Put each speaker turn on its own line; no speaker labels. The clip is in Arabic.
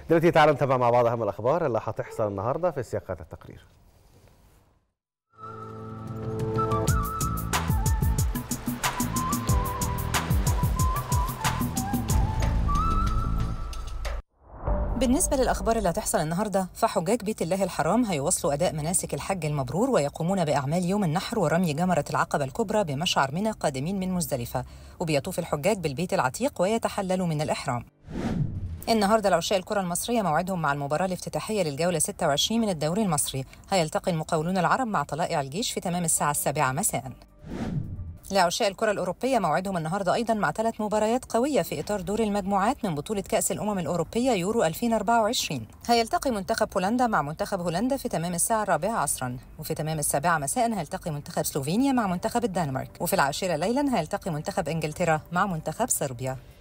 دلوقتي تعالوا نتابع مع بعض أهم الأخبار اللي هتحصل النهاردة في سياقات التقرير.
بالنسبة للأخبار اللي هتحصل النهاردة، فحجاج بيت الله الحرام هيواصلوا أداء مناسك الحج المبرور ويقومون بأعمال يوم النحر ورمي جمرة العقبة الكبرى بمشعر منى قادمين من مزدلفة، وبيطوف الحجاج بالبيت العتيق ويتحللوا من الإحرام. النهارده العشاء الكرة المصرية موعدهم مع المباراة الافتتاحية للجولة 26 من الدوري المصري، هيلتقي المقاولون العرب مع طلائع الجيش في تمام الساعة 7 مساء. لعشاء الكرة الأوروبية موعدهم النهارده أيضا مع 3 مباريات قوية في إطار دور المجموعات من بطولة كأس الأمم الأوروبية يورو 2024. هيلتقي منتخب بولندا مع منتخب هولندا في تمام الساعة 4 عصرا، وفي تمام السابعة مساء هيلتقي منتخب سلوفينيا مع منتخب الدنمارك، وفي 10 ليلا هيلتقي منتخب إنجلترا مع منتخب صربيا.